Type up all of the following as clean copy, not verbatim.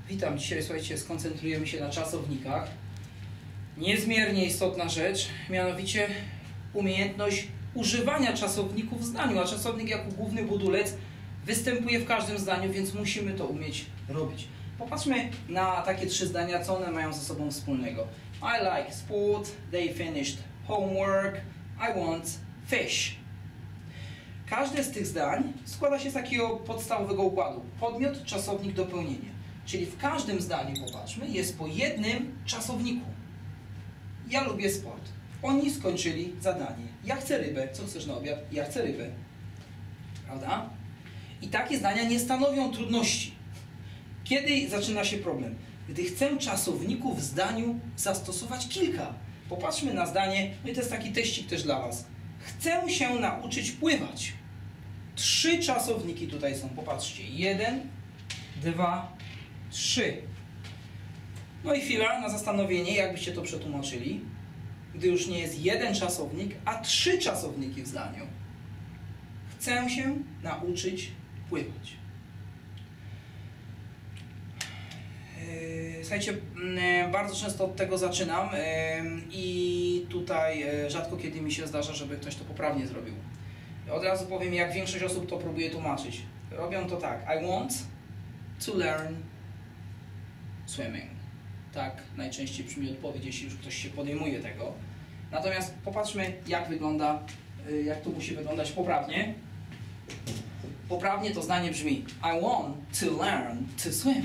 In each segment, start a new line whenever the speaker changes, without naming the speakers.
Witam. Dzisiaj, słuchajcie, skoncentrujemy się na czasownikach. Niezmiernie istotna rzecz, mianowicie umiejętność używania czasowników w zdaniu, a czasownik jako główny budulec występuje w każdym zdaniu, więc musimy to umieć robić. Popatrzmy na takie 3 zdania, co one mają ze sobą wspólnego. I like sport, they finished homework, I want fish. Każde z tych zdań składa się z takiego podstawowego układu. Podmiot, czasownik, dopełnienie. Czyli w każdym zdaniu, popatrzmy, jest po jednym czasowniku. Ja lubię sport. Oni skończyli zadanie. Ja chcę rybę. Co chcesz na obiad? Ja chcę rybę. Prawda? I takie zdania nie stanowią trudności. Kiedy zaczyna się problem? Gdy chcę czasowników w zdaniu zastosować kilka. Popatrzmy na zdanie, no i to jest taki teścik też dla Was. Chcę się nauczyć pływać. 3 czasowniki tutaj są. Popatrzcie. 1, 2, 3. No i chwila na zastanowienie, jakbyście to przetłumaczyli. Gdy już nie jest jeden czasownik, a 3 czasowniki w zdaniu. Chcę się nauczyć pływać. Słuchajcie, bardzo często od tego zaczynam i tutaj rzadko kiedy mi się zdarza, żeby ktoś to poprawnie zrobił. Od razu powiem, jak większość osób to próbuje tłumaczyć. Robią to tak. I want to learn swimming. Tak najczęściej brzmi odpowiedź, jeśli już ktoś się podejmuje tego. Natomiast popatrzmy, jak wygląda, jak to musi wyglądać poprawnie. Poprawnie to zdanie brzmi I want to learn to swim.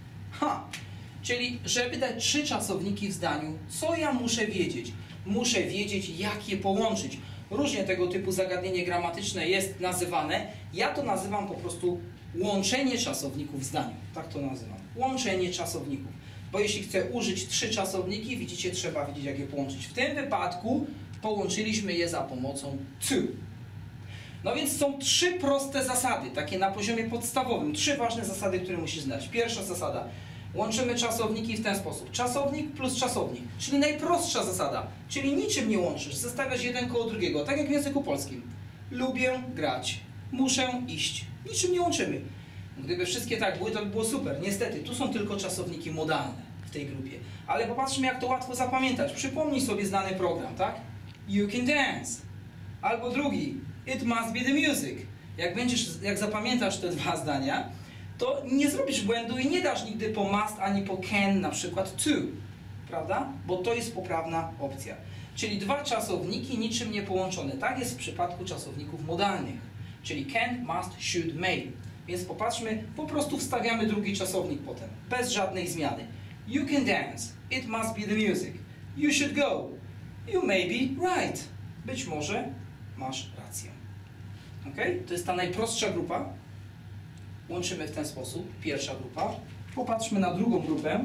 Czyli, żeby dać 3 czasowniki w zdaniu, co ja muszę wiedzieć? Muszę wiedzieć, jak je połączyć. Różnie tego typu zagadnienie gramatyczne jest nazywane. Ja to nazywam po prostu łączenie czasowników w zdaniu. Tak to nazywam. Łączenie czasowników. Bo jeśli chcę użyć 3 czasowniki, widzicie, trzeba wiedzieć, jak je połączyć. W tym wypadku połączyliśmy je za pomocą to. No więc są 3 proste zasady, takie na poziomie podstawowym. 3 ważne zasady, które musisz znać. Pierwsza zasada. Łączymy czasowniki w ten sposób. Czasownik plus czasownik. Czyli najprostsza zasada. Czyli niczym nie łączysz. Zestawiasz jeden koło drugiego. Tak jak w języku polskim. Lubię grać. Muszę iść. Niczym nie łączymy. Gdyby wszystkie tak były, to by było super. Niestety, tu są tylko czasowniki modalne w tej grupie. Ale popatrzmy, jak to łatwo zapamiętać. Przypomnij sobie znany program, tak? You can dance. Albo drugi. It must be the music. Jak zapamiętasz te 2 zdania, to nie zrobisz błędu i nie dasz nigdy po must ani po can, na przykład to. Prawda? Bo to jest poprawna opcja. Czyli 2 czasowniki niczym nie połączone. Tak jest w przypadku czasowników modalnych. Czyli can, must, should, may. Więc popatrzmy, po prostu wstawiamy drugi czasownik potem. Bez żadnej zmiany. You can dance. It must be the music. You should go. You may be right. Być może masz rację. Ok? To jest ta najprostsza grupa. Łączymy w ten sposób. Pierwsza grupa. Popatrzmy na drugą grupę.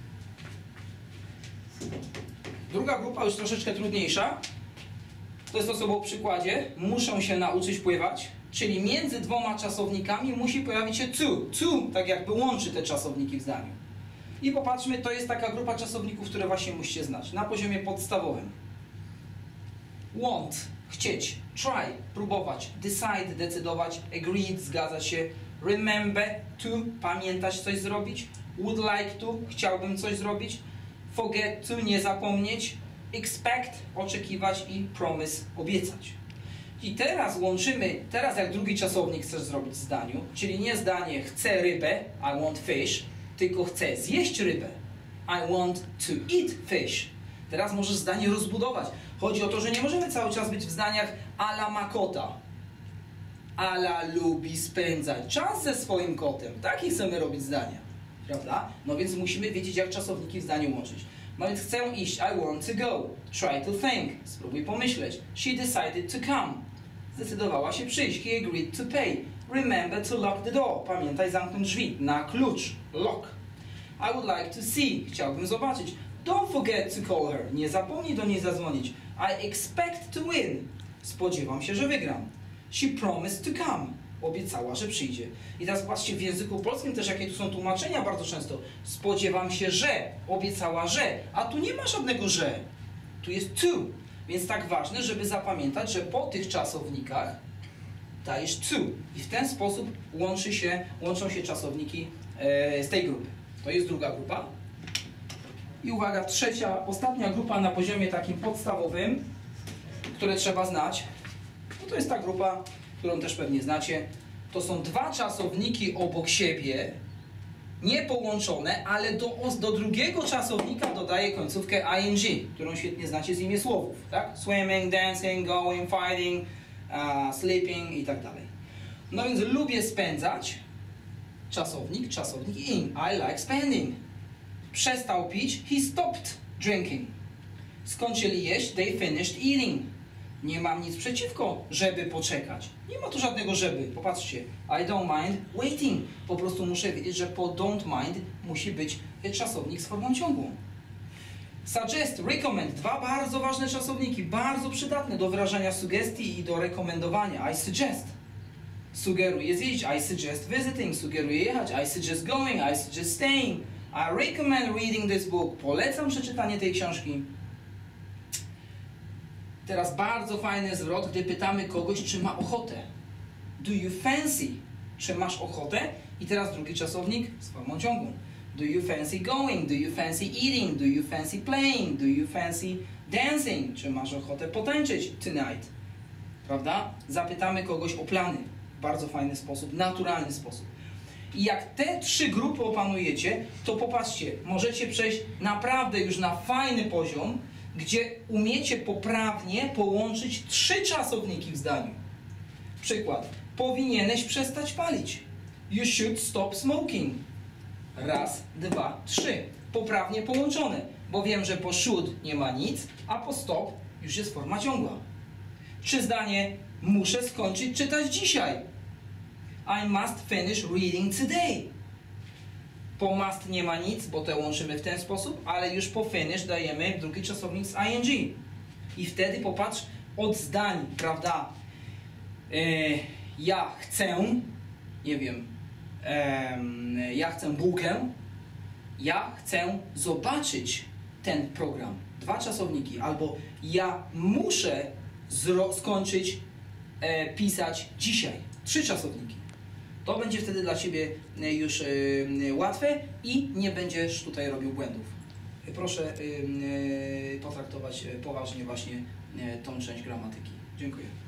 Druga grupa już troszeczkę trudniejsza. To jest to, co było w przykładzie. Muszą się nauczyć pływać. Czyli między 2 czasownikami musi pojawić się to. To tak jakby łączy te czasowniki w zdaniu. I popatrzmy, to jest taka grupa czasowników, które właśnie musicie znać. Na poziomie podstawowym. Want, chcieć. Try, próbować. Decide, decydować. Agreed, zgadzać się. Remember, to, pamiętać, coś zrobić. Would like to, chciałbym coś zrobić. Forget to, nie zapomnieć. Expect, oczekiwać i promise, obiecać. I teraz łączymy, jak drugi czasownik chcesz zrobić w zdaniu, czyli nie zdanie chcę rybę, I want fish, tylko chcę zjeść rybę, I want to eat fish. Teraz możesz zdanie rozbudować. Chodzi o to, że nie możemy cały czas być w zdaniach Ala ma kota. Ala lubi spędzać czas ze swoim kotem. Takie chcemy robić zdania. Prawda? No więc musimy wiedzieć, jak czasowniki w zdaniu łączyć. No więc chcę iść, I want to go. Try to think. Spróbuj pomyśleć. She decided to come. Zdecydowała się przyjść. He agreed to pay. Remember to lock the door. Pamiętaj zamknąć drzwi. Na klucz. Lock. I would like to see. Chciałbym zobaczyć. Don't forget to call her. Nie zapomnij do niej zadzwonić. I expect to win. Spodziewam się, że wygram. She promised to come. Obiecała, że przyjdzie. I teraz patrzcie, w języku polskim też jakie tu są tłumaczenia bardzo często. Spodziewam się, że. Obiecała, że. A tu nie ma żadnego że. Tu jest to. Więc tak ważne, żeby zapamiętać, że po tych czasownikach dajesz to. I w ten sposób łączą się czasowniki z tej grupy. To jest druga grupa. I uwaga, trzecia, ostatnia grupa na poziomie takim podstawowym, które trzeba znać. No to jest ta grupa, którą też pewnie znacie. To są dwa czasowniki obok siebie, nie połączone, ale do drugiego czasownika dodaję końcówkę ing, którą świetnie znacie z imię słowów, tak? Swimming, dancing, going, fighting, sleeping i tak dalej. No więc lubię spędzać, czasownik in. I like spending. Przestał pić, he stopped drinking. Skończyli jeść, they finished eating. Nie mam nic przeciwko, żeby poczekać. Nie ma tu żadnego żeby. Popatrzcie. I don't mind waiting. Po prostu muszę wiedzieć, że po don't mind musi być czasownik z formą ciągłą. Suggest, recommend. Dwa bardzo ważne czasowniki. Bardzo przydatne do wyrażania sugestii i do rekomendowania. I suggest. Sugeruję zjeść. I suggest visiting. Sugeruję jechać. I suggest going. I suggest staying. I recommend reading this book. Polecam przeczytanie tej książki. Teraz bardzo fajny zwrot, gdy pytamy kogoś, czy ma ochotę. Do you fancy? Czy masz ochotę? I teraz drugi czasownik z formą ciągłą. Do you fancy going? Do you fancy eating? Do you fancy playing? Do you fancy dancing? Czy masz ochotę potańczyć tonight? Prawda? Zapytamy kogoś o plany. W bardzo fajny sposób, naturalny sposób. I jak te trzy grupy opanujecie, to popatrzcie, możecie przejść naprawdę już na fajny poziom, gdzie umiecie poprawnie połączyć trzy czasowniki w zdaniu. Przykład. Powinieneś przestać palić. You should stop smoking. Raz, dwa, trzy. Poprawnie połączone, bo wiem, że po should nie ma nic, a po stop już jest forma ciągła. Czy zdanie muszę skończyć czytać dzisiaj. I must finish reading today. Po must nie ma nic, bo te łączymy w ten sposób, ale już po finish dajemy drugi czasownik z ing. I wtedy popatrz od zdań, prawda? Ja chcę, nie wiem, ja chcę bułkę, ja chcę zobaczyć ten program. Dwa czasowniki. Albo ja muszę skończyć pisać dzisiaj. Trzy czasowniki. To będzie wtedy dla Ciebie już łatwe i nie będziesz tutaj robił błędów. Proszę potraktować poważnie właśnie tą część gramatyki. Dziękuję.